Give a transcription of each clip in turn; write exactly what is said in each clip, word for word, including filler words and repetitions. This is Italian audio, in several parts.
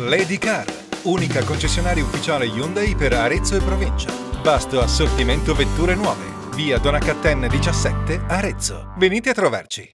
Lady Car, unica concessionaria ufficiale Hyundai per Arezzo e provincia. Vasto assortimento vetture nuove. Via Donacatten diciassette, Arezzo. Venite a trovarci.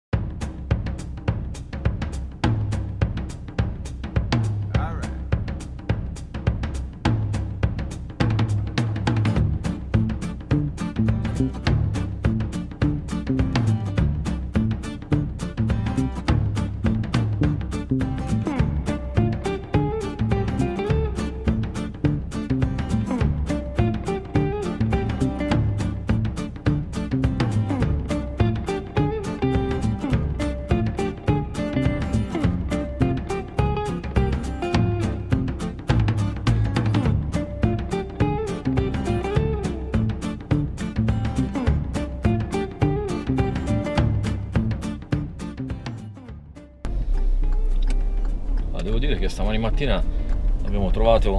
Devo dire che stamani mattina abbiamo trovato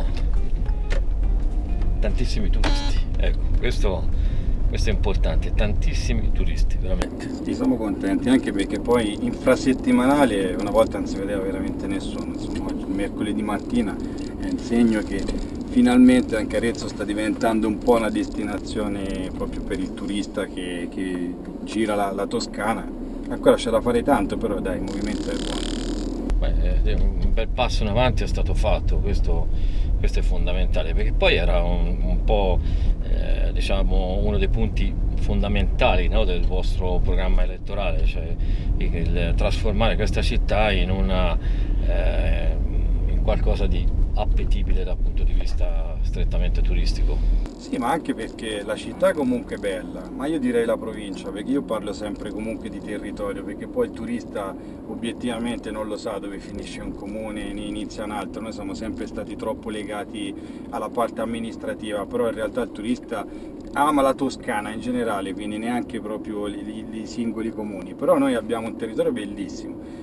tantissimi turisti, ecco, questo, questo è importante, tantissimi turisti, veramente. Sì, siamo contenti, anche perché poi infrasettimanale una volta non si vedeva veramente nessuno, insomma, oggi, mercoledì mattina, è il segno che finalmente anche Arezzo sta diventando un po' una destinazione proprio per il turista che, che gira la, la Toscana. Ancora c'è da fare tanto, però dai, il movimento è buono. Beh, un bel passo in avanti è stato fatto, questo, questo è fondamentale, perché poi era un, un po' eh, diciamo uno dei punti fondamentali, no, del vostro programma elettorale, cioè il trasformare questa città in una eh, in qualcosa di appetibile dal punto di vista strettamente turistico. Sì, ma anche perché la città è comunque bella, ma io direi la provincia, perché io parlo sempre comunque di territorio, perché poi il turista obiettivamente non lo sa dove finisce un comune e ne inizia un altro. Noi siamo sempre stati troppo legati alla parte amministrativa, però in realtà il turista ama la Toscana in generale, quindi neanche proprio i singoli comuni, però noi abbiamo un territorio bellissimo,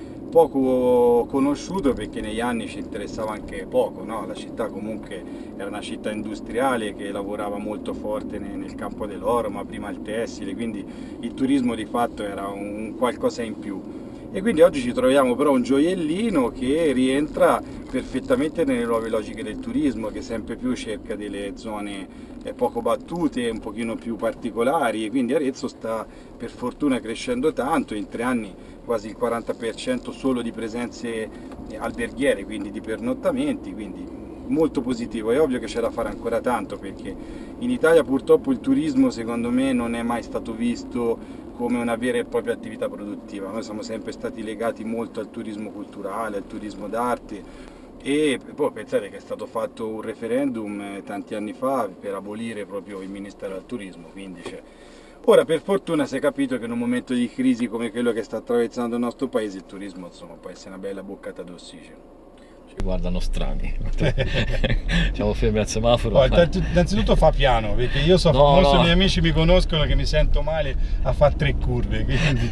poco conosciuto perché negli anni ci interessava anche poco, no? La città comunque era una città industriale che lavorava molto forte nel campo dell'oro, ma prima il tessile, quindi il turismo di fatto era un qualcosa in più. E quindi oggi ci troviamo però un gioiellino che rientra perfettamente nelle nuove logiche del turismo, che sempre più cerca delle zone poco battute, un pochino più particolari, e quindi Arezzo sta per fortuna crescendo tanto, in tre anni quasi il quaranta per cento solo di presenze alberghiere, quindi di pernottamenti, quindi molto positivo. È ovvio che c'è da fare ancora tanto, perché in Italia purtroppo il turismo secondo me non è mai stato visto come una vera e propria attività produttiva. Noi siamo sempre stati legati molto al turismo culturale, al turismo d'arte, e poi pensate che è stato fatto un referendum eh, tanti anni fa per abolire proprio il Ministero del Turismo, quindi c'è. Ora per fortuna si è capito che in un momento di crisi come quello che sta attraversando il nostro paese il turismo insomma può essere una bella boccata d'ossigeno. Ci guardano strani, siamo fermi al semaforo. Oh, ma... innanzitutto fa piano, perché io so, no, molti no. miei amici mi conoscono che mi sento male a fare tre curve, quindi...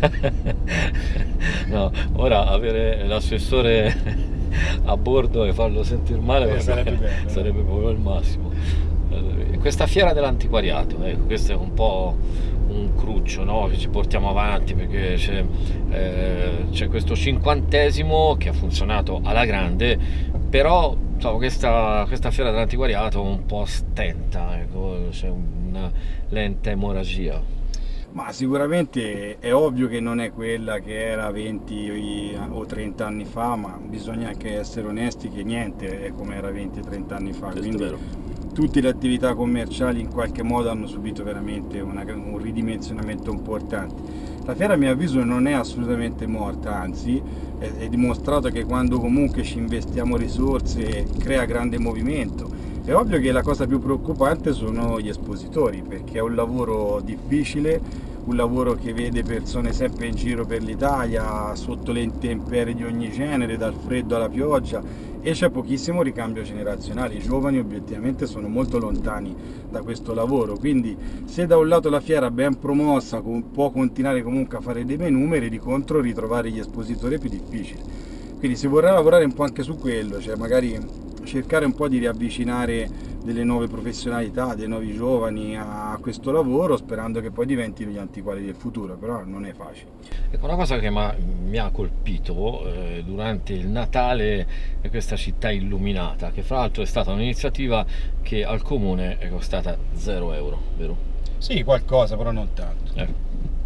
no, ora avere l'assessore a bordo e farlo sentire male eh, sarebbe, bello, sarebbe eh. proprio il massimo. Questa fiera dell'antiquariato, ecco, questo è un po' un cruccio, no, che ci portiamo avanti, perché c'è, eh, c'è questo cinquantesimo che ha funzionato alla grande, però insomma, questa, questa fiera dell'antiquariato un po' stenta, ecco, c'è una lenta emorragia. Ma sicuramente è ovvio che non è quella che era venti o trenta anni fa, ma bisogna anche essere onesti che niente è come era venti o trenta anni fa, questo quindi tutte le attività commerciali in qualche modo hanno subito veramente una, un ridimensionamento importante. La fiera a mio avviso non è assolutamente morta, anzi è, è dimostrato che quando comunque ci investiamo risorse crea grande movimento. È ovvio che la cosa più preoccupante sono gli espositori, perché è un lavoro difficile, un lavoro che vede persone sempre in giro per l'Italia, sotto le intemperie di ogni genere, dal freddo alla pioggia, e c'è pochissimo ricambio generazionale. I giovani obiettivamente sono molto lontani da questo lavoro, quindi se da un lato la fiera ben promossa può continuare comunque a fare dei bei numeri, di contro ritrovare gli espositori è più difficile. Quindi si vorrà lavorare un po' anche su quello, cioè magari cercare un po' di riavvicinare delle nuove professionalità, dei nuovi giovani a questo lavoro, sperando che poi diventino gli antiquari del futuro, però non è facile. Ecco, una cosa che mi ha colpito eh, durante il Natale è questa città illuminata, che fra l'altro è stata un'iniziativa che al comune è costata zero euro, vero? Sì, qualcosa, però non tanto. Eh.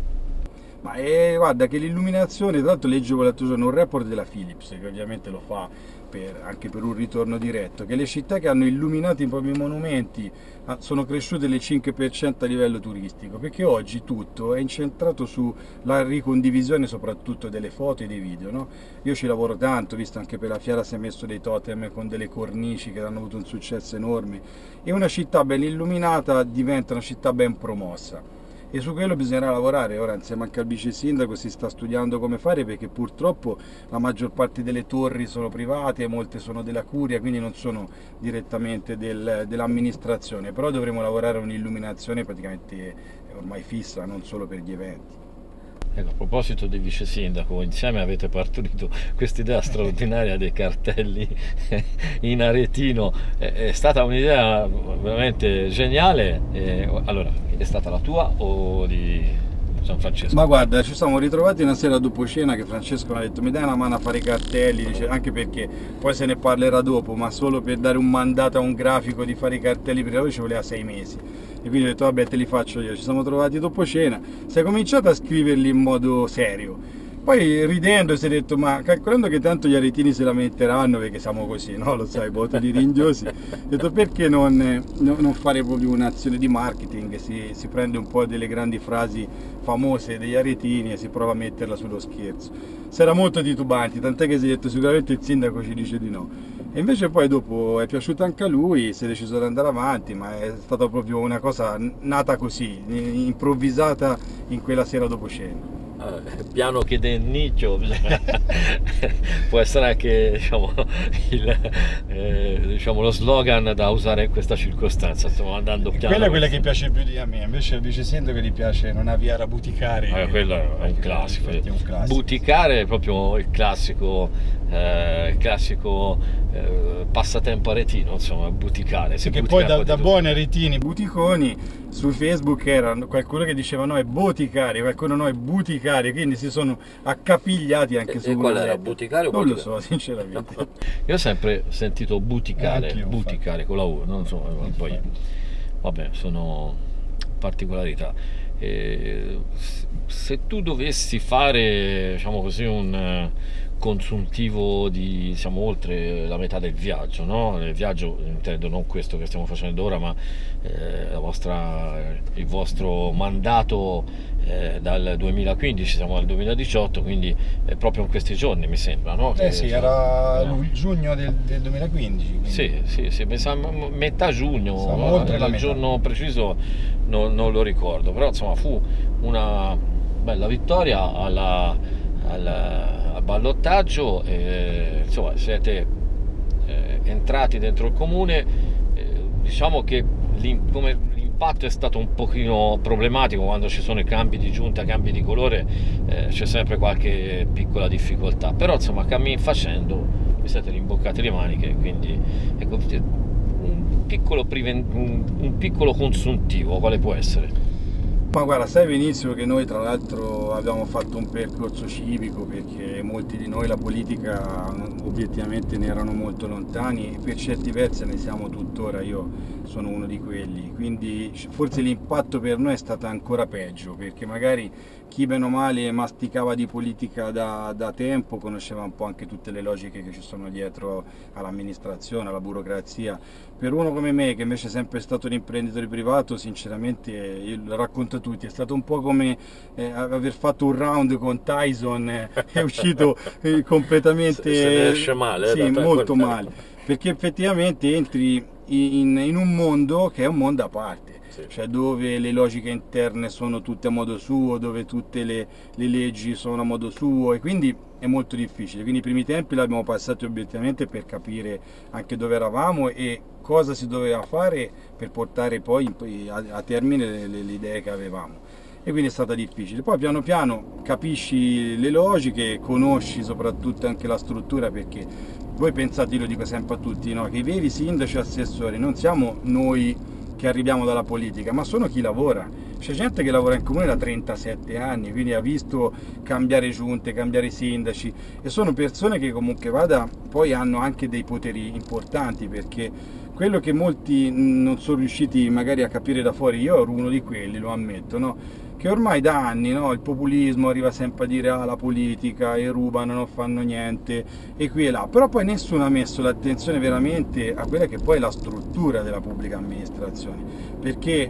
Ma eh, guarda che l'illuminazione, tra l'altro leggevo l'altro giorno un report della Philips, che ovviamente lo fa per, anche per un ritorno diretto, che le città che hanno illuminato i propri monumenti sono cresciute del cinque per cento a livello turistico, perché oggi tutto è incentrato sulla ricondivisione soprattutto delle foto e dei video, no? Io ci lavoro tanto, visto anche per la fiera si è messo dei totem con delle cornici che hanno avuto un successo enorme, e una città ben illuminata diventa una città ben promossa. E su quello bisognerà lavorare. Ora insieme anche al vice sindaco si sta studiando come fare, perché purtroppo la maggior parte delle torri sono private, molte sono della curia, quindi non sono direttamente del, dell'amministrazione, però dovremo lavorare a un'illuminazione praticamente ormai fissa, non solo per gli eventi. Ecco, a proposito di vice sindaco, insieme avete partorito quest'idea straordinaria dei cartelli in aretino, è stata un'idea veramente geniale. Allora, è stata la tua o di San Francesco? Ma guarda, ci siamo ritrovati una sera dopo cena che Francesco mi ha detto: mi dai una mano a fare i cartelli, dice, anche perché poi se ne parlerà dopo, ma solo per dare un mandato a un grafico di fare i cartelli per lui ci voleva sei mesi. E quindi ho detto vabbè, te li faccio io. Ci siamo trovati dopo cena, si è cominciato a scriverli in modo serio, poi ridendo si è detto: ma calcolando che tanto gli aretini se la metteranno, perché siamo così, no? Lo sai, boto di ringhiosi, ho detto perché non, non fare proprio un'azione di marketing, si, si prende un po' delle grandi frasi famose degli aretini e si prova a metterla sullo scherzo. Si era molto titubanti, tant'è che si è detto sicuramente il sindaco ci dice di no. E invece poi dopo è piaciuto anche a lui, si è deciso di andare avanti, ma è stata proprio una cosa nata così, improvvisata in quella sera dopo cena. Uh, piano che del nicchio può essere anche, diciamo, il, eh, diciamo, lo slogan da usare in questa circostanza. Stiamo andando piano. Quella è quella che piace più di a me, invece al vice sindaco gli piace non avviare a buticare. Ah, quello è un classico. È un classico. Buticare è proprio il classico, eh, il classico eh, passatempo aretino, insomma, buticare. Sì, che poi da, da buoni aretini, buticoni, su Facebook era qualcuno che diceva no è boticare, qualcuno no è buticare, quindi si sono accapigliati anche e, su e qual era, buticare o non buticare? lo so sinceramente. Io ho sempre sentito buticare, eh, buticare con la U, non so, poi vabbè, sono particolarità. E se tu dovessi fare, diciamo così, un consuntivo di, diciamo, oltre la metà del viaggio, no? Il viaggio intendo non questo che stiamo facendo ora, ma eh, la vostra, il vostro mandato eh, dal duemilaquindici, siamo al duemiladiciotto, quindi eh, proprio in questi giorni mi sembra, no? Eh che, sì, cioè, era no? giugno del, del duemilaquindici. Quindi. Sì, sì, sì, mi sa metà giugno, siamo oltre la il metà. Giorno preciso non, non lo ricordo, però insomma fu una bella vittoria alla, alla al ballottaggio, eh, insomma siete eh, entrati dentro il comune, eh, diciamo che l'impatto è stato un pochino problematico quando ci sono i cambi di giunta, cambi di colore, eh, c'è sempre qualche piccola difficoltà, però insomma cammin facendo vi siete rimboccati le maniche, quindi ecco, un piccolo, un, un piccolo consuntivo quale può essere? Ma guarda, sai benissimo che noi tra l'altro abbiamo fatto un percorso civico, perché molti di noi la politica obiettivamente ne erano molto lontani e per certi versi ne siamo tuttora, io sono uno di quelli, quindi forse l'impatto per noi è stato ancora peggio, perché magari chi bene o male masticava di politica da, da tempo conosceva un po' anche tutte le logiche che ci sono dietro all'amministrazione, alla burocrazia. Per uno come me, che invece è sempre stato un imprenditore privato, sinceramente, io lo racconto a tutti, è stato un po' come eh, aver fatto un round con Tyson, eh, è uscito eh, completamente... Se, se ne esce male. Sì, molto male, perché effettivamente entri in, in un mondo che è un mondo a parte. Cioè dove le logiche interne sono tutte a modo suo, dove tutte le, le leggi sono a modo suo, e quindi è molto difficile. Quindi i primi tempi l'abbiamo passati obiettivamente per capire anche dove eravamo e cosa si doveva fare per portare poi a, a termine le, le, le idee che avevamo. E quindi è stata difficile. Poi piano piano capisci le logiche, conosci soprattutto anche la struttura, perché voi pensate, io lo dico sempre a tutti, no? Che i veri sindaci e assessori non siamo noi che arriviamo dalla politica, ma sono chi lavora. C'è gente che lavora in comune da trentasette anni, quindi ha visto cambiare giunte, cambiare sindaci, e sono persone che comunque vada poi hanno anche dei poteri importanti, perché quello che molti non sono riusciti magari a capire da fuori, io ero uno di quelli, lo ammetto, no? Che ormai da anni, no, il populismo arriva sempre a dire ah, la politica, e rubano, non fanno niente, e qui e là, però poi nessuno ha messo l'attenzione veramente a quella che poi è la struttura della pubblica amministrazione, perché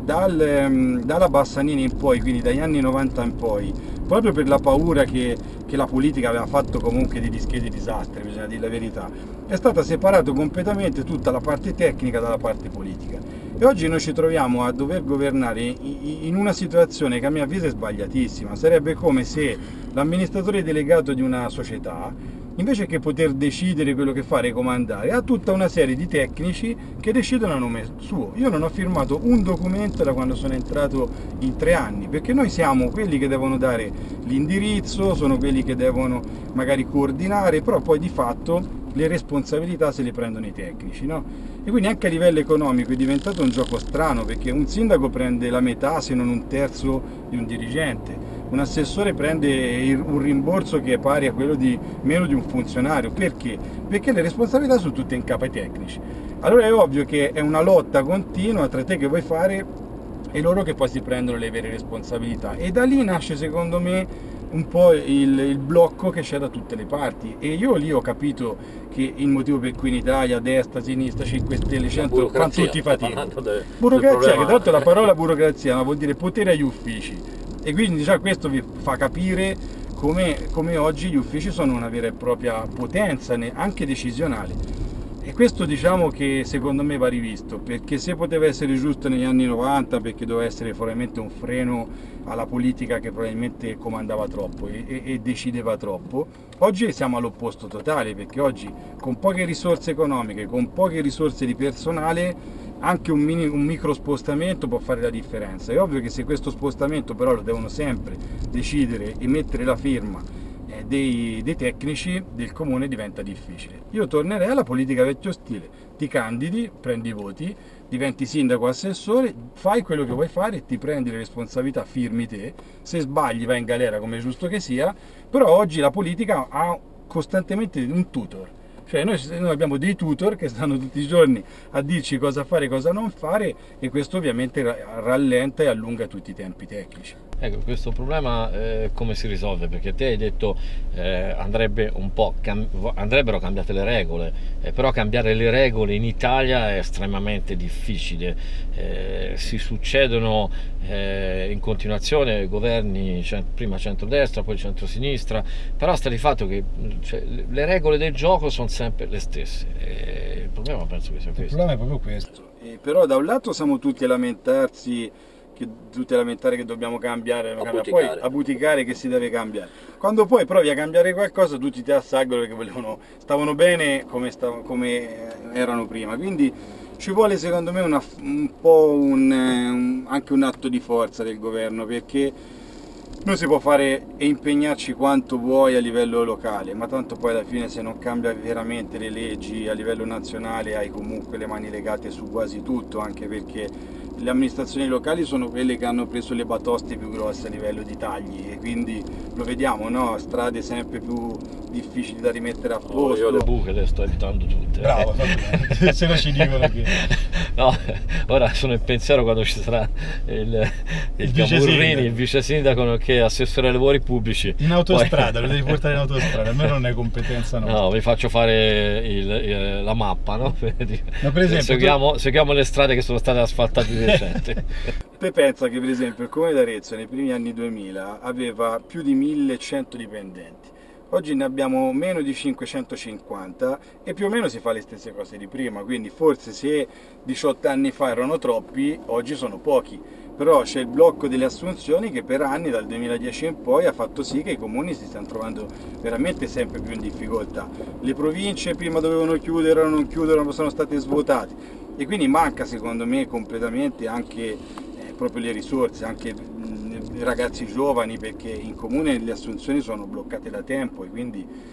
dal, dalla Bassanini in poi, quindi dagli anni novanta in poi, proprio per la paura che, che la politica aveva fatto comunque di dischi disastri, bisogna dire la verità, è stata separata completamente tutta la parte tecnica dalla parte politica. E oggi noi ci troviamo a dover governare in una situazione che a mio avviso è sbagliatissima. Sarebbe come se l'amministratore delegato di una società, invece che poter decidere quello che fare e comandare, ha tutta una serie di tecnici che decidono a nome suo. Io non ho firmato un documento da quando sono entrato in tre anni, perché noi siamo quelli che devono dare l'indirizzo, sono quelli che devono magari coordinare, però poi di fatto le responsabilità se le prendono i tecnici, no? E quindi anche a livello economico è diventato un gioco strano, perché un sindaco prende la metà se non un terzo di un dirigente, un assessore prende un rimborso che è pari a quello di meno di un funzionario. Perché? Perché le responsabilità sono tutte in capo ai tecnici. Allora è ovvio che è una lotta continua tra te che vuoi fare e loro che poi si prendono le vere responsabilità, e da lì nasce secondo me un po' il, il blocco che c'è da tutte le parti. E io lì ho capito che il motivo per cui in Italia destra, sinistra, cinque Stelle, centro fanno tutti fatica. De, burocrazia, che tra l'altro la parola burocrazia ma vuol dire potere agli uffici, e quindi già questo vi fa capire come, come oggi gli uffici sono una vera e propria potenza anche decisionale. E questo diciamo che secondo me va rivisto, perché se poteva essere giusto negli anni novanta, perché doveva essere probabilmente un freno alla politica che probabilmente comandava troppo e, e, e decideva troppo, oggi siamo all'opposto totale, perché oggi con poche risorse economiche, con poche risorse di personale, anche un, mini, un micro spostamento può fare la differenza. È ovvio che se questo spostamento però lo devono sempre decidere e mettere la firma Dei, dei tecnici del comune, diventa difficile. Io tornerei alla politica vecchio stile: ti candidi, prendi i voti, diventi sindaco, assessore, fai quello che vuoi fare, ti prendi le responsabilità, firmi te, se sbagli vai in galera come è giusto che sia. Però oggi la politica ha costantemente un tutor, cioè noi, noi abbiamo dei tutor che stanno tutti i giorni a dirci cosa fare e cosa non fare, e questo ovviamente rallenta e allunga tutti i tempi tecnici. Ecco, questo problema eh, come si risolve? Perché te hai detto eh, andrebbe un po' cam- andrebbero cambiate le regole, eh, però cambiare le regole in Italia è estremamente difficile. Eh, si succedono eh, in continuazione governi, cent- prima centrodestra, poi centrosinistra, però sta di fatto che cioè, le regole del gioco sono sempre le stesse. E il problema penso che sia questo. Il problema è proprio questo. Eh, però da un lato siamo tutti a lamentarsi, che tutti a lamentare che dobbiamo cambiare, a cambiare. Poi a buticare che si deve cambiare. Quando poi provi a cambiare qualcosa tutti ti assalgono perché volevano, stavano bene come, stav- come erano prima. Quindi ci vuole secondo me una, un po' un, un, anche un atto di forza del governo, perché non si può fare e impegnarci quanto vuoi a livello locale, ma tanto poi alla fine se non cambia veramente le leggi a livello nazionale hai comunque le mani legate su quasi tutto, anche perché le amministrazioni locali sono quelle che hanno preso le batoste più grosse a livello di tagli, e quindi lo vediamo, no? Strade sempre più difficili da rimettere a posto. Oh, io le buche le sto evitando tutte. Bravo, se no ci dicono che... No, ora sono in pensiero quando ci sarà il, il, il Camurrini, il vice sindaco che è assessore ai lavori pubblici. In autostrada, poi... lo devi portare in autostrada, a me non è competenza nostra. No, vi faccio fare il, il, la mappa, no? No, per esempio, seguiamo, tu... seguiamo le strade che sono state asfaltate di recente. Te pensa che per esempio il comune d'Arezzo nei primi anni duemila aveva più di millecento dipendenti. Oggi ne abbiamo meno di cinquecentocinquanta e più o meno si fa le stesse cose di prima, quindi forse se diciotto anni fa erano troppi, oggi sono pochi. Però c'è il blocco delle assunzioni che per anni, dal duemiladieci in poi, ha fatto sì che i comuni si stanno trovando veramente sempre più in difficoltà. Le province prima dovevano chiudere, non chiudono, sono state svuotate, e quindi manca secondo me completamente anche eh, proprio le risorse, anche mh, ragazzi giovani, perché in comune le assunzioni sono bloccate da tempo, e quindi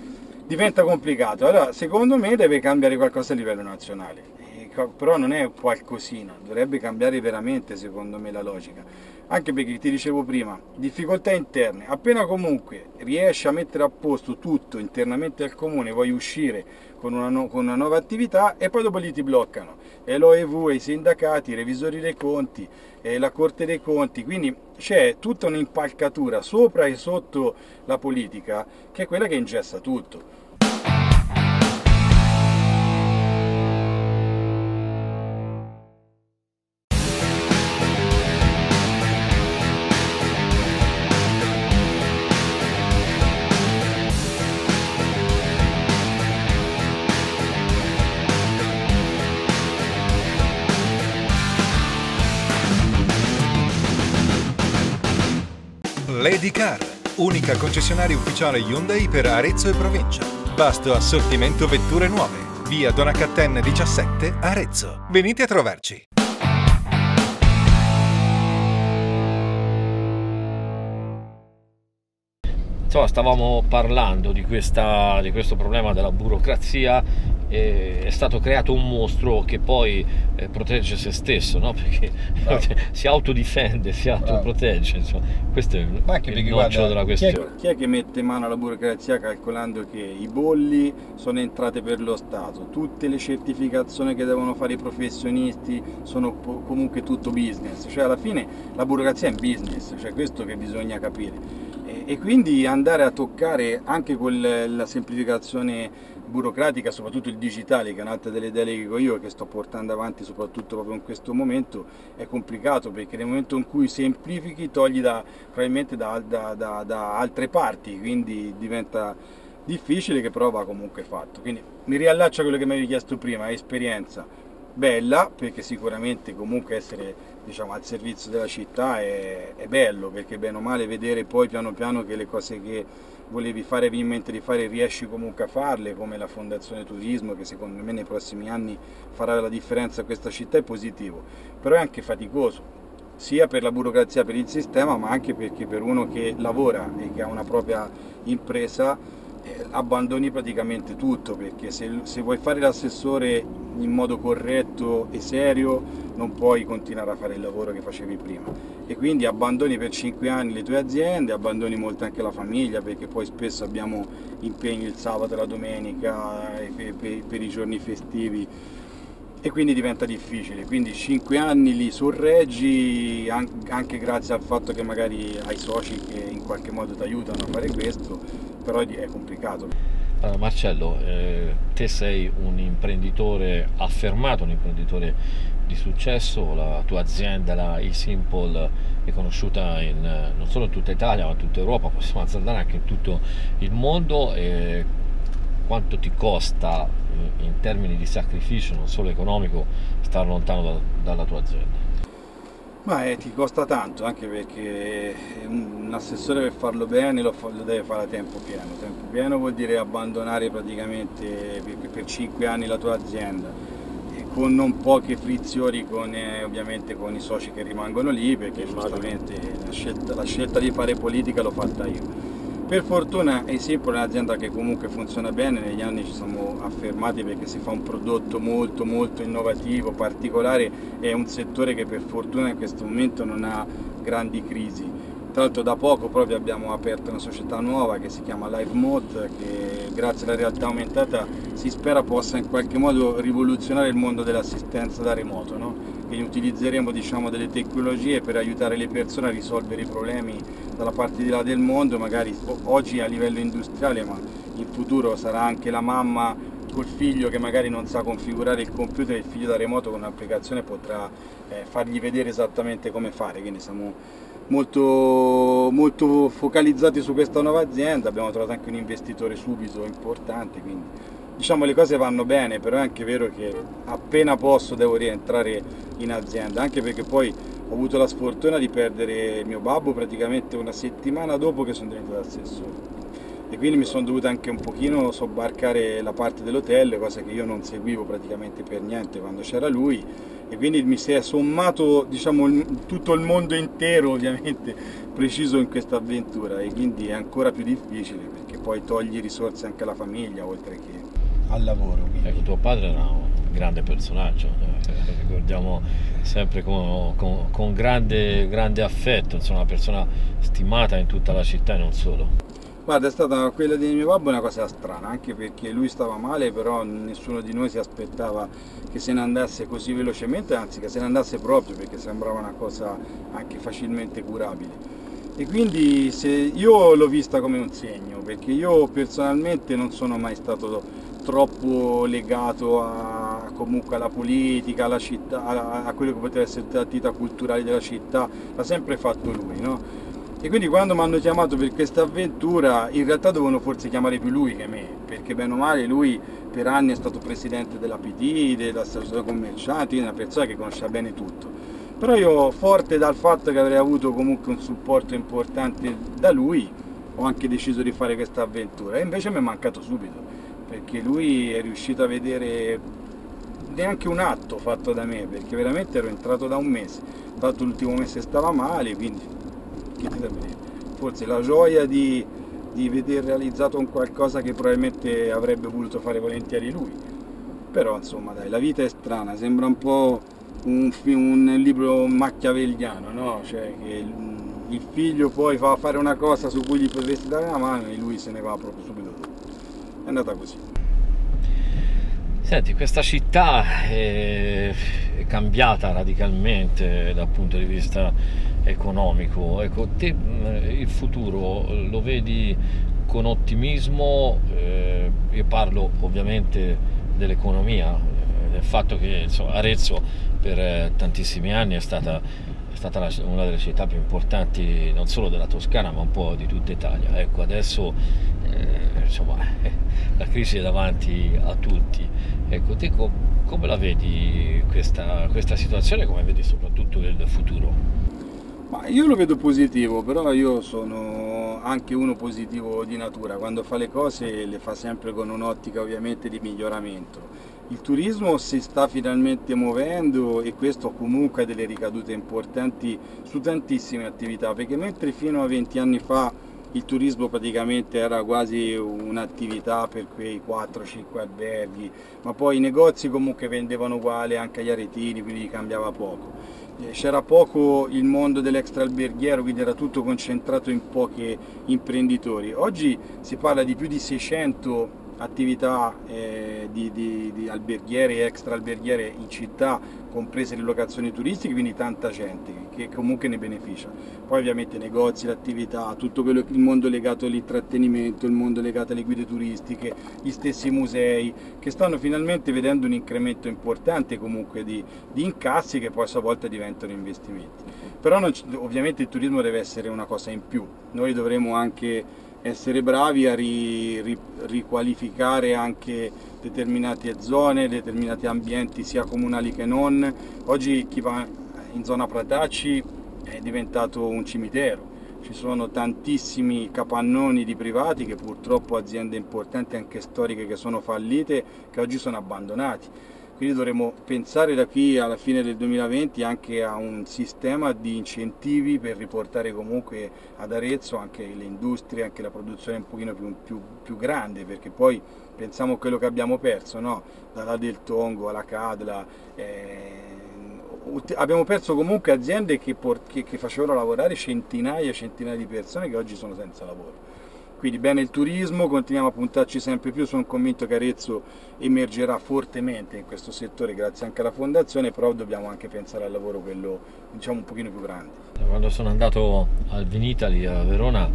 diventa complicato. Allora, secondo me deve cambiare qualcosa a livello nazionale, e, però non è qualcosina, dovrebbe cambiare veramente, secondo me, la logica. Anche perché ti dicevo prima, difficoltà interne, appena comunque riesci a mettere a posto tutto internamente al comune, vuoi uscire con una, no, con una nuova attività e poi dopo lì ti bloccano. E l'O E V, i sindacati, i revisori dei conti, e la Corte dei Conti, quindi c'è tutta un'impalcatura sopra e sotto la politica che è quella che ingessa tutto. Lady Car, unica concessionaria ufficiale Hyundai per Arezzo e provincia. Vasto assortimento vetture nuove. Via Donacattin diciassette, Arezzo. Venite a trovarci. Insomma, stavamo parlando di, questa, di questo problema della burocrazia. E è stato creato un mostro che poi eh, protegge se stesso, no? Perché si autodifende, si autoprotegge, insomma. Questo è il, il nocciolo della questione. Chi è, chi è che mette mano alla burocrazia calcolando che i bolli sono entrate per lo Stato, tutte le certificazioni che devono fare i professionisti sono comunque tutto business, cioè alla fine la burocrazia è un business, cioè questo che bisogna capire. E quindi andare a toccare anche con la semplificazione burocratica, soprattutto il digitale, che è un'altra delle deleghe che ho io, che sto portando avanti soprattutto proprio in questo momento, è complicato, perché nel momento in cui semplifichi togli da, probabilmente da, da, da, da altre parti, quindi diventa difficile, che però va comunque fatto. Quindi mi riallaccio a quello che mi avevi chiesto prima, esperienza bella, perché sicuramente comunque essere, diciamo, al servizio della città è, è bello, perché bene o male vedere poi piano piano che le cose che volevi fare, avevi in mente di fare, riesci comunque a farle, come la Fondazione Turismo, che secondo me nei prossimi anni farà la differenza a questa città, è positivo, però è anche faticoso, sia per la burocrazia, per il sistema, ma anche perché per uno che lavora e che ha una propria impresa abbandoni praticamente tutto, perché se, se vuoi fare l'assessore in modo corretto e serio non puoi continuare a fare il lavoro che facevi prima, e quindi abbandoni per cinque anni le tue aziende, abbandoni molto anche la famiglia, perché poi spesso abbiamo impegni il sabato e la domenica per, per, per i giorni festivi, e quindi diventa difficile. Quindi cinque anni li sorreggi anche grazie al fatto che magari hai soci che in qualche modo ti aiutano a fare questo, però è complicato. Allora, Marcello, eh, te sei un imprenditore affermato, un imprenditore di successo, la tua azienda, la eSimple, è conosciuta in, non solo in tutta Italia ma in tutta Europa, possiamo azzardare anche in tutto il mondo. Eh, quanto ti costa in termini di sacrificio, non solo economico, stare lontano da, dalla tua azienda? Ma eh, ti costa tanto, anche perché un, un assessore per farlo bene lo, fa, lo deve fare a tempo pieno. Tempo pieno vuol dire abbandonare praticamente per, per cinque anni la tua azienda, e con non poche frizioni con, eh, ovviamente con i soci che rimangono lì, perché giustamente la scelta, la scelta di fare politica l'ho fatta io. Per fortuna eSimple è un'azienda che comunque funziona bene, negli anni ci siamo affermati perché si fa un prodotto molto molto innovativo, particolare, è un settore che per fortuna in questo momento non ha grandi crisi. Tra l'altro da poco proprio abbiamo aperto una società nuova che si chiama LiveMode, che grazie alla realtà aumentata si spera possa in qualche modo rivoluzionare il mondo dell'assistenza da remoto, no? Quindi utilizzeremo, diciamo, delle tecnologie per aiutare le persone a risolvere i problemi dalla parte di là del mondo, magari oggi a livello industriale, ma in futuro sarà anche la mamma col figlio che magari non sa configurare il computer, il figlio da remoto con un'applicazione potrà eh, fargli vedere esattamente come fare. Quindi siamo molto, molto focalizzati su questa nuova azienda, abbiamo trovato anche un investitore subito importante, quindi diciamo le cose vanno bene, però è anche vero che appena posso devo rientrare in azienda, anche perché poi ho avuto la sfortuna di perdere mio babbo praticamente una settimana dopo che sono diventato assessore. e quindi mi sono dovuto anche un pochino sobbarcare la parte dell'hotel, cosa che io non seguivo praticamente per niente quando c'era lui, e quindi mi si è sommato, diciamo, il- tutto il mondo intero ovviamente preciso in questa avventura, e quindi è ancora più difficile perché poi togli risorse anche alla famiglia oltre che Al lavoro. quindi. Ecco, tuo padre era un grande personaggio, eh, ricordiamo sempre con, con- con grande, grande affetto, insomma, una persona stimata in tutta la città e non solo. Guarda, è stata quella di mio babbo una cosa strana, anche perché lui stava male, però nessuno di noi si aspettava che se ne andasse così velocemente, anzi che se ne andasse proprio, perché sembrava una cosa anche facilmente curabile. E quindi se io l'ho vista come un segno, perché io personalmente non sono mai stato troppo legato a, comunque alla politica, alla città, a, a quello che poteva essere le attività culturali della città, l'ha sempre fatto lui, no? E quindi quando mi hanno chiamato per questa avventura, in realtà dovevano forse chiamare più lui che me, perché bene o male lui per anni è stato presidente della P D, dell'associazione commercianti, quindi è una persona che conosce bene tutto. Però io, forte dal fatto che avrei avuto comunque un supporto importante da lui, ho anche deciso di fare questa avventura, e invece mi è mancato subito, perché lui è riuscito a vedere neanche un atto fatto da me, perché veramente ero entrato da un mese, tanto l'ultimo mese stava male, quindi che ti devo dire? Forse la gioia di, di veder realizzato un qualcosa che probabilmente avrebbe voluto fare volentieri lui. Però insomma dai, la vita è strana, sembra un po' un, fi- un libro machiavelliano, no? Cioè che il, il figlio poi fa fare una cosa su cui gli potresti dare una mano e lui se ne va proprio subito dopo. È andata così. Senti, questa città è, è cambiata radicalmente dal punto di vista economico. Ecco, te mh, il futuro lo vedi con ottimismo? Eh, io parlo ovviamente dell'economia, eh, del fatto che insomma, Arezzo per eh, tantissimi anni è stata, è stata la- una delle città più importanti non solo della Toscana ma un po' di tutta Italia. Ecco, adesso eh, insomma, la crisi è davanti a tutti. Ecco, te co- come la vedi questa, questa situazione, come vedi soprattutto il futuro? Ma io lo vedo positivo, però io sono anche uno positivo di natura, quando fa le cose le fa sempre con un'ottica ovviamente di miglioramento. Il turismo si sta finalmente muovendo e questo comunque ha delle ricadute importanti su tantissime attività, perché mentre fino a venti anni fa il turismo praticamente era quasi un'attività per quei quattro cinque alberghi, ma poi i negozi comunque vendevano uguale anche agli aretini, quindi cambiava poco. Eh, C'era poco il mondo dell'extraalberghiero, quindi era tutto concentrato in pochi imprenditori. Oggi si parla di più di seicento attività eh, di, di- di alberghiere e extraalberghiere in città, comprese le locazioni turistiche, quindi tanta gente che comunque ne beneficia. Poi ovviamente negozi, l'attività, tutto quello, il mondo legato all'intrattenimento, il mondo legato alle guide turistiche, gli stessi musei, che stanno finalmente vedendo un incremento importante comunque di, di incassi che poi a sua volta diventano investimenti. Però non c- ovviamente il turismo deve essere una cosa in più, noi dovremo anche essere bravi a ri- ri- riqualificare anche determinate zone, determinati ambienti sia comunali che non. Oggi chi va in zona Pratacci è diventato un cimitero, ci sono tantissimi capannoni di privati che purtroppo aziende importanti anche storiche che sono fallite, che oggi sono abbandonati. Quindi dovremo pensare da qui alla fine del duemilaventi anche a un sistema di incentivi per riportare comunque ad Arezzo anche le industrie, anche la produzione un pochino più, più- più grande, perché poi pensiamo a quello che abbiamo perso, no? Dalla Del Tongo alla Cadla, eh, ut- abbiamo perso comunque aziende che, por- che- che facevano lavorare centinaia e centinaia di persone che oggi sono senza lavoro. Quindi bene il turismo, continuiamo a puntarci sempre più, sono convinto che Arezzo emergerà fortemente in questo settore grazie anche alla fondazione, però dobbiamo anche pensare al lavoro quello diciamo un pochino più grande. Quando sono andato al Vinitali a Verona,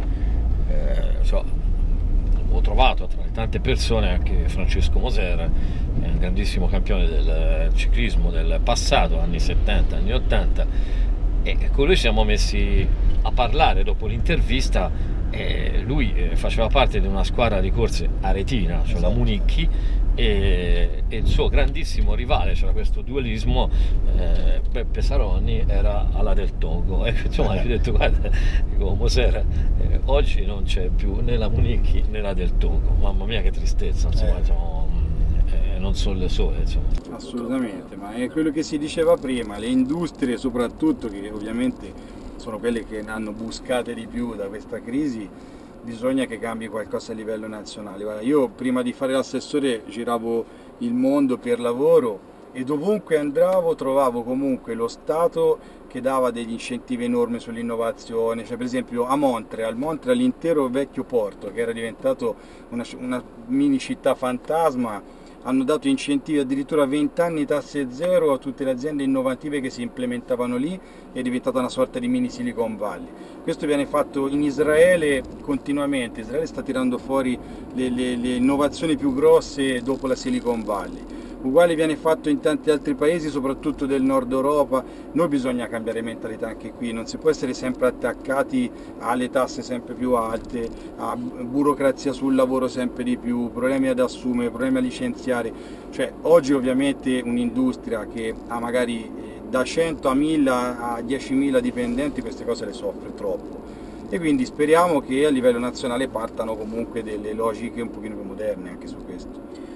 eh, so, ho trovato tra le tante persone anche Francesco Moser, che è un grandissimo campione del ciclismo del passato, anni settanta, anni ottanta, e con lui ci siamo messi a parlare dopo l'intervista. E lui eh, faceva parte di una squadra di corse aretina, cioè la Esatto. Municchi, e, e il suo grandissimo rivale, c'era questo dualismo, eh, Beppe Saronni era alla del Togo, e insomma gli ho detto guarda, dico, Moser, eh, oggi non c'è più né la Munichi né la del Togo, mamma mia che tristezza, insomma, Eh. insomma eh, non sono le sole, insomma. Assolutamente, ma è quello che si diceva prima, le industrie soprattutto, che ovviamente sono quelle che ne hanno buscate di più da questa crisi, bisogna che cambi qualcosa a livello nazionale. Guarda, io prima di fare l'assessore giravo il mondo per lavoro e dovunque andavo trovavo comunque lo Stato che dava degli incentivi enormi sull'innovazione, cioè per esempio a Montreal, Montreal l'intero vecchio porto che era diventato una, una mini città fantasma, hanno dato incentivi addirittura venti anni tasse zero a tutte le aziende innovative che si implementavano lì, è diventata una sorta di mini Silicon Valley. Questo viene fatto in Israele continuamente, Israele sta tirando fuori le, le, le innovazioni più grosse dopo la Silicon Valley. Uguale viene fatto in tanti altri paesi, soprattutto del nord Europa. Noi bisogna cambiare mentalità anche qui, non si può essere sempre attaccati alle tasse sempre più alte, a burocrazia sul lavoro sempre di più, problemi ad assumere, problemi a licenziare. Cioè, oggi ovviamente un'industria che ha magari da cento a mille a diecimila dipendenti queste cose le soffre troppo. E quindi speriamo che a livello nazionale partano comunque delle logiche un pochino più moderne anche su questo.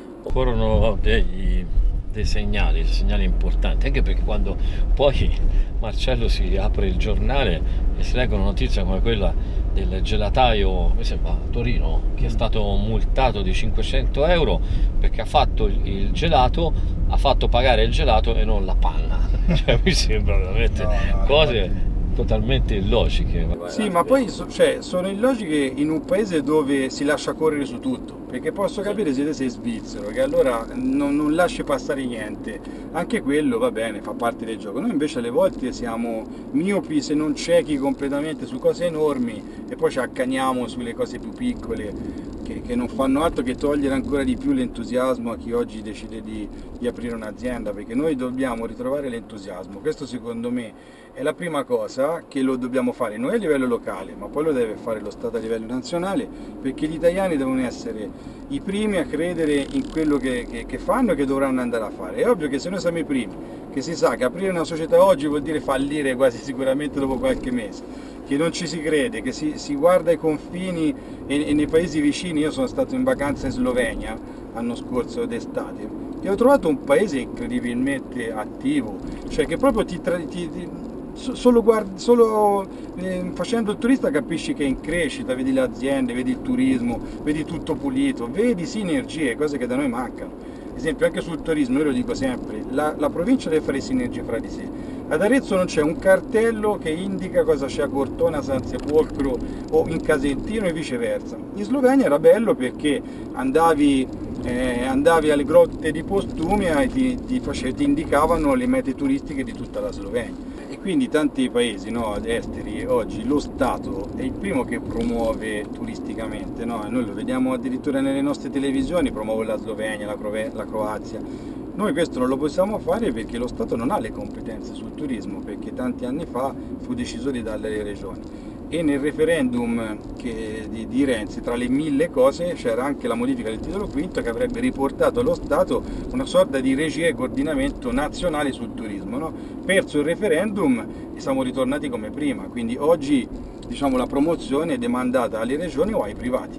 Corrono degli, dei segnali, dei segnali importanti, anche perché quando poi Marcello si apre il giornale e si leggono notizie come quella del gelataio, mi sembra a Torino, che è stato multato di cinquecento euro perché ha fatto il, il gelato, ha fatto pagare il gelato e non la panna. Cioè, mi sembra veramente No, no, cose infatti. totalmente illogiche. Sì, ma poi so- cioè, sono illogiche in un paese dove si lascia correre su tutto, perché posso capire se te sei svizzero, che allora non, non lasci passare niente, anche quello va bene, fa parte del gioco. Noi invece alle volte siamo miopi, se non ciechi completamente su cose enormi e poi ci accaniamo sulle cose più piccole che, che non fanno altro che togliere ancora di più l'entusiasmo a chi oggi decide di, di aprire un'azienda, perché noi dobbiamo ritrovare l'entusiasmo. Questo secondo me è la prima cosa che lo dobbiamo fare noi a livello locale, ma poi lo deve fare lo Stato a livello nazionale, perché gli italiani devono essere i primi a credere in quello che, che, che fanno e che dovranno andare a fare. È ovvio che se noi siamo i primi, che si sa che aprire una società oggi vuol dire fallire quasi sicuramente dopo qualche mese, che non ci si crede, che si, si guarda ai confini e, e nei paesi vicini. Io sono stato in vacanza in Slovenia l'anno scorso d'estate e ho trovato un paese incredibilmente attivo, cioè che proprio ti, ti, ti solo, guardi, solo eh, facendo il turista capisci che è in crescita, vedi le aziende, vedi il turismo, vedi tutto pulito, vedi sinergie, cose che da noi mancano. Ad esempio anche sul turismo, io lo dico sempre, la, la provincia deve fare sinergie fra di sé. Ad Arezzo non c'è un cartello che indica cosa c'è a Cortona, San Sepolcro o in Casentino e viceversa. In Slovenia era bello perché andavi, eh, andavi alle grotte di Postumia e ti, ti, face, ti indicavano le mete turistiche di tutta la Slovenia. E quindi tanti paesi, no, esteri, oggi lo Stato è il primo che promuove turisticamente, no? Noi lo vediamo addirittura nelle nostre televisioni, promuove la Slovenia, la, Crove, la Croazia. Noi questo non lo possiamo fare perché lo Stato non ha le competenze sul turismo, perché tanti anni fa fu deciso di darle alle regioni. E nel referendum che, di, di Renzi, tra le mille cose, c'era anche la modifica del titolo quinto che avrebbe riportato allo Stato una sorta di regia e coordinamento nazionale sul turismo, no? Perso il referendum e siamo ritornati come prima, quindi oggi diciamo, la promozione è demandata alle regioni o ai privati.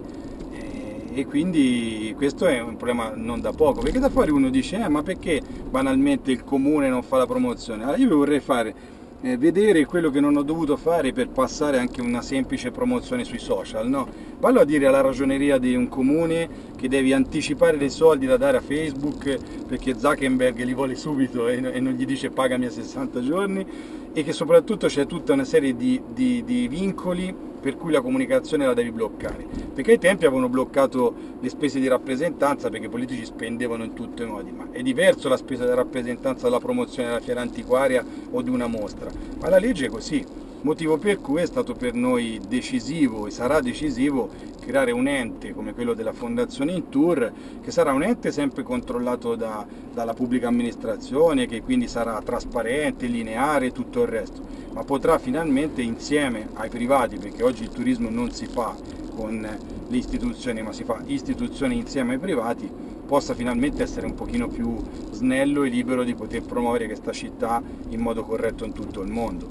E quindi questo è un problema non da poco, perché da fuori uno dice eh, ma perché banalmente il comune non fa la promozione? Allora io vorrei fare eh, vedere quello che non ho dovuto fare per passare anche una semplice promozione sui social, no? Vallo a dire alla ragioneria di un comune che devi anticipare dei soldi da dare a Facebook perché Zuckerberg li vuole subito e, e non gli dice pagami a sessanta giorni, e che soprattutto c'è tutta una serie di, di, di vincoli per cui la comunicazione la devi bloccare, perché ai tempi avevano bloccato le spese di rappresentanza perché i politici spendevano in tutti i modi, ma è diverso la spesa di rappresentanza dalla promozione della fiera antiquaria o di una mostra, ma la legge è così, motivo per cui è stato per noi decisivo e sarà decisivo creare un ente come quello della Fondazione Intour, che sarà un ente sempre controllato da, dalla pubblica amministrazione, che quindi sarà trasparente, lineare e tutto il resto, ma potrà finalmente insieme ai privati, perché oggi il turismo non si fa con le istituzioni, ma si fa istituzioni insieme ai privati, possa finalmente essere un pochino più snello e libero di poter promuovere questa città in modo corretto in tutto il mondo.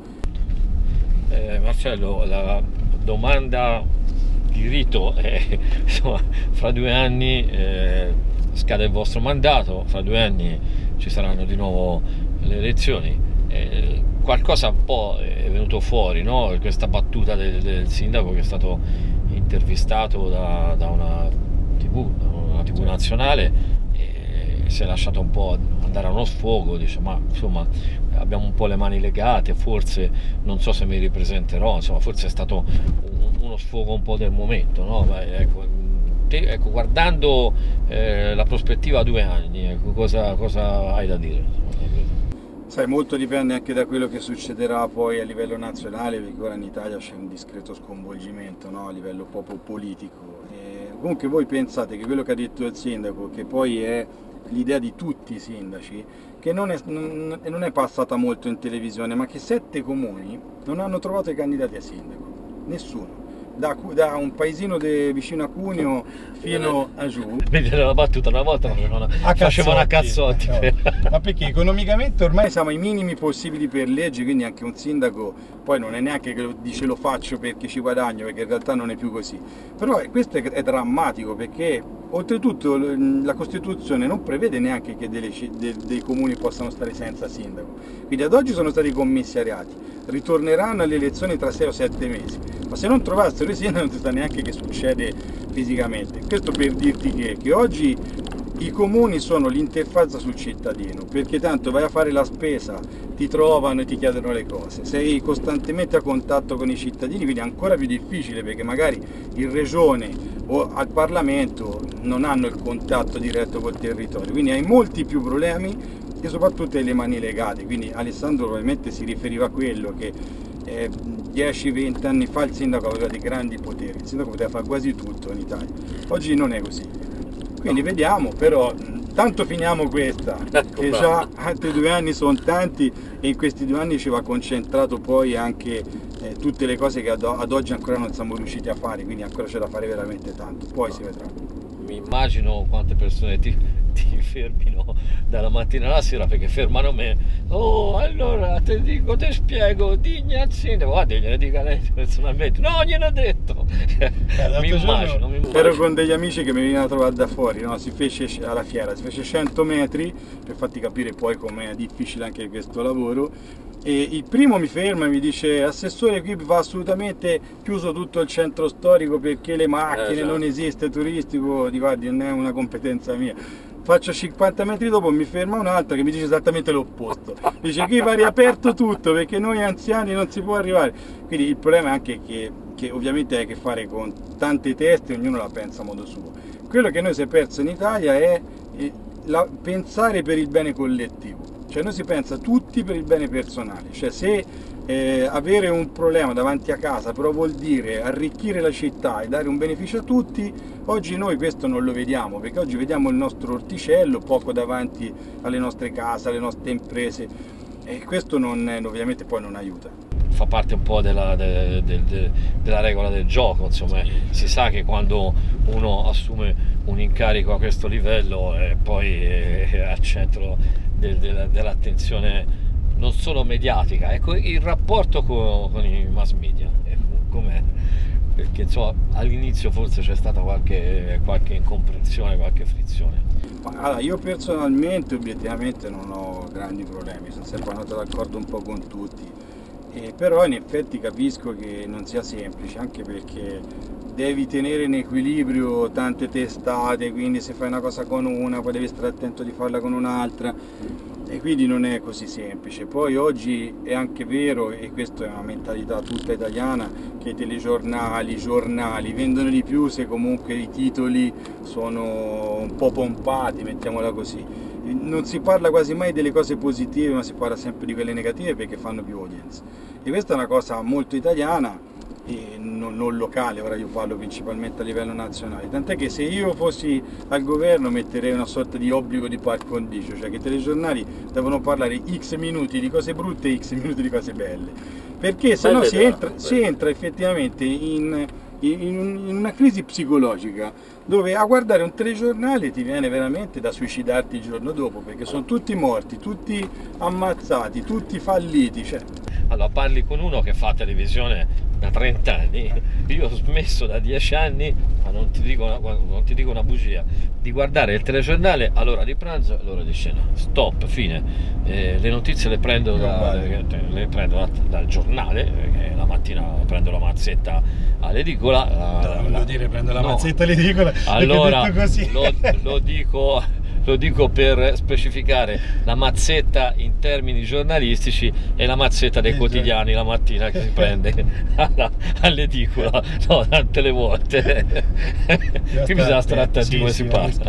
Eh, Marcello, la domanda di rito è, insomma, fra due anni eh, scade il vostro mandato, fra due anni ci saranno di nuovo le elezioni. Eh, qualcosa un po' è venuto fuori, no? Questa battuta del, del sindaco che è stato intervistato da, da una tivù, una tivù nazionale, e si è lasciato un po' andare a uno sfogo, dice ma insomma abbiamo un po' le mani legate, forse non so se mi ripresenterò, insomma forse è stato un, uno sfogo un po' del momento, no? Beh, ecco, te, ecco, guardando eh, la prospettiva a due anni, ecco, cosa, cosa hai da dire? Sai, molto dipende anche da quello che succederà poi a livello nazionale, perché ora in Italia c'è un discreto sconvolgimento, no? A livello proprio politico. E comunque voi pensate che quello che ha detto il sindaco, che poi è l'idea di tutti i sindaci, che non è, non, non è passata molto in televisione, ma che sette comuni non hanno trovato i candidati a sindaco, nessuno. Da, da un paesino de, vicino a Cuneo fino a giù. Vedi la battuta, una volta facevano a facevano a cazzotti. No. Ma perché economicamente ormai siamo ai minimi possibili per legge, quindi anche un sindaco poi non è neanche che dice lo faccio perché ci guadagno, perché in realtà non è più così. Però questo è, è drammatico, perché oltretutto la Costituzione non prevede neanche che delle, de, dei comuni possano stare senza sindaco. Quindi ad oggi sono stati commissariati, ritorneranno alle elezioni tra sei o sette mesi, ma se non trovassero i sindaci non si sa neanche che succede fisicamente. Questo per dirti che, che oggi i comuni sono l'interfaccia sul cittadino, perché tanto vai a fare la spesa, ti trovano e ti chiedono le cose, sei costantemente a contatto con i cittadini, quindi è ancora più difficile, perché magari in regione o al Parlamento non hanno il contatto diretto col territorio, quindi hai molti più problemi e soprattutto hai le mani legate. Quindi Alessandro probabilmente si riferiva a quello che eh, dieci venti anni fa il sindaco aveva dei grandi poteri, il sindaco poteva fare quasi tutto in Italia, oggi non è così. Quindi vediamo, però tanto finiamo questa, che già altri due anni sono tanti e in questi due anni ci va concentrato poi anche eh, tutte le cose che ad, ad oggi ancora non siamo riusciti a fare, quindi ancora c'è da fare veramente tanto, poi si vedrà. Mi immagino quante persone ti, ti fermino dalla mattina alla sera, perché fermano me. Oh, allora ti dico, ti spiego, digli al sindaco, guarda, gliene dica lei personalmente. No, gliel'ho detto. Eh, mi, immagino, mi immagino. Ero con degli amici che mi venivano a trovare da fuori, no? Si fece alla fiera, si fece cento metri, per farti capire poi com'è difficile anche questo lavoro. E il primo mi ferma e mi dice: assessore, qui va assolutamente chiuso tutto il centro storico perché le macchine, eh, esatto. Non esiste turistico. Di guardi, non è una competenza mia. Faccio cinquanta metri dopo, mi ferma un altro che mi dice esattamente l'opposto, dice qui va riaperto tutto perché noi anziani non si può arrivare. Quindi il problema è anche che, che ovviamente hai a che fare con tante teste, ognuno la pensa a modo suo. Quello che noi si è perso in Italia è la, pensare per il bene collettivo. Cioè noi si pensa tutti per il bene personale, cioè se eh, avere un problema davanti a casa però vuol dire arricchire la città e dare un beneficio a tutti, oggi noi questo non lo vediamo, perché oggi vediamo il nostro orticello poco davanti alle nostre case, alle nostre imprese, e questo non, ovviamente poi non aiuta. Fa parte un po' della, de, de, de, della regola del gioco, insomma, si sa che quando uno assume un incarico a questo livello e poi è al centro de, de, dell'attenzione non solo mediatica, ecco, il rapporto con, con i mass media, com'è? Perché insomma all'inizio forse c'è stata qualche, qualche incomprensione, qualche frizione. Allora, io personalmente obiettivamente non ho grandi problemi, sono sempre andato d'accordo un po' con tutti, eh, però in effetti capisco che non sia semplice, anche perché devi tenere in equilibrio tante testate, quindi se fai una cosa con una poi devi stare attento di farla con un'altra, e quindi non è così semplice. Poi oggi è anche vero, e questa è una mentalità tutta italiana, che i telegiornali, i giornali vendono di più se comunque i titoli sono un po' pompati, mettiamola così. Non si parla quasi mai delle cose positive, ma si parla sempre di quelle negative perché fanno più audience, e questa è una cosa molto italiana e non, non locale. Ora io parlo principalmente a livello nazionale, tant'è che se io fossi al governo metterei una sorta di obbligo di par condicio, cioè che i telegiornali devono parlare x minuti di cose brutte e x minuti di cose belle, perché se no si entra, si entra effettivamente in, in, in una crisi psicologica dove a guardare un telegiornale ti viene veramente da suicidarti il giorno dopo, perché sono tutti morti, tutti ammazzati, tutti falliti. Cioè. Allora parli con uno che fa televisione da trenta anni, io ho smesso da dieci anni, ma non ti dico una, non ti dico una bugia, di guardare il telegiornale all'ora di pranzo e all'ora di cena, stop, fine. Eh, le notizie le prendo, da, le, le prendo da, dal giornale, perché la mattina prendo la mazzetta all'edicola. No, non la, lo dire prendo la no. mazzetta all'edicola, allora così. Lo, lo dico lo dico per specificare la mazzetta in termini giornalistici e la mazzetta dei quotidiani la mattina che si prende alla, all'edicola, no, tante le volte. Qui bisogna stare attenti come si parla.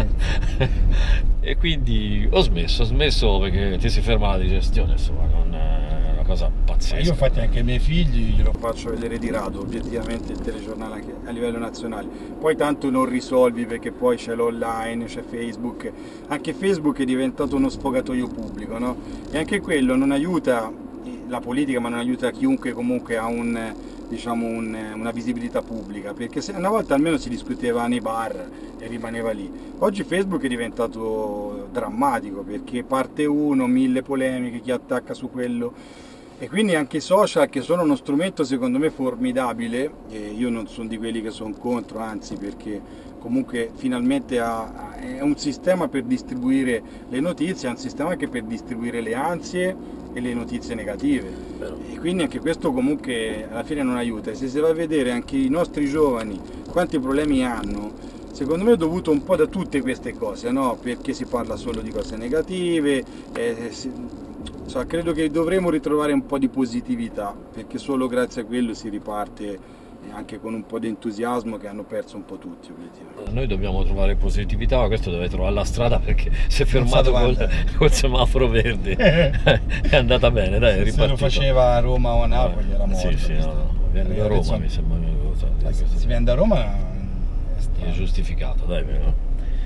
E quindi ho smesso, ho smesso perché ti si ferma la digestione, insomma, non è una cosa pazzesca. Io infatti anche ai miei figli glielo faccio vedere di rado oggettivamente il telegiornale anche a livello nazionale, poi tanto non risolvi perché poi c'è l'online, c'è Facebook, anche Facebook è diventato uno sfogatoio pubblico, no? E anche quello non aiuta la politica, ma non aiuta chiunque comunque ha un, diciamo un, una visibilità pubblica, perché se una volta almeno si discuteva nei bar e rimaneva lì. Oggi Facebook è diventato drammatico perché parte uno, mille polemiche, chi attacca su quello. E quindi anche i social, che sono uno strumento secondo me formidabile, e io non sono di quelli che sono contro, anzi, perché comunque finalmente ha, è un sistema per distribuire le notizie, è un sistema anche per distribuire le ansie e le notizie negative. E quindi anche questo comunque alla fine non aiuta. E se si va a vedere anche i nostri giovani quanti problemi hanno, secondo me è dovuto un po' da tutte queste cose, no? Perché si parla solo di cose negative, eh, si, cioè, credo che dovremo ritrovare un po' di positività, perché solo grazie a quello si riparte anche con un po' di entusiasmo che hanno perso un po' tutti. Obiettivamente. Noi dobbiamo trovare positività, ma questo deve trovare la strada perché si è fermato col, col semaforo verde. È andata bene, dai, è ripartito. Se lo faceva a Roma o a Napoli era morto. Sì, sì, no, no. Viene da Roma, mi sembra. Se si viene da Roma è giustificato, dai, vero?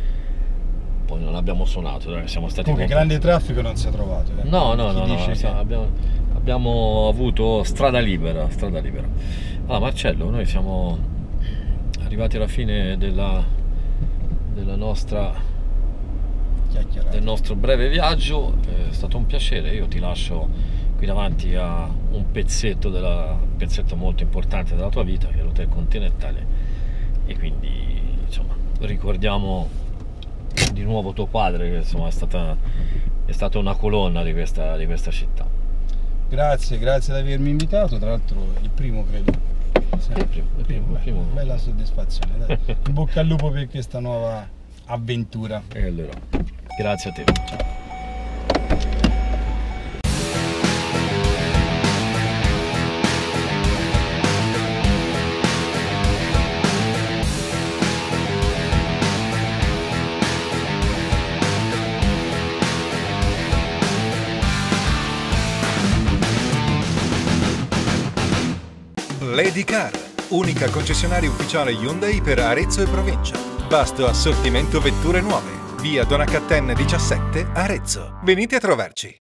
Poi non abbiamo suonato, dai, siamo stati comunque grande traffico non si è trovato, eh? no no no, no che... abbiamo, abbiamo avuto strada libera strada libera allora Marcello, noi siamo arrivati alla fine della, della nostra del nostro breve viaggio, è stato un piacere. Io ti lascio qui davanti a un pezzetto della, un pezzetto molto importante della tua vita, che è l'Hotel Continentale, e quindi insomma ricordiamo di nuovo tuo padre, che insomma è stata, è stata una colonna di questa, di questa città. Grazie, grazie di avermi invitato, tra l'altro il primo credo. Sì, il primo, il primo, beh, il primo. Bella soddisfazione, dai. In bocca al lupo per questa nuova avventura. E allora, grazie a te. Ciao. Lady Car, unica concessionaria ufficiale Hyundai per Arezzo e provincia. Vasto assortimento vetture nuove. Via Donacatten diciassette, Arezzo. Venite a trovarci.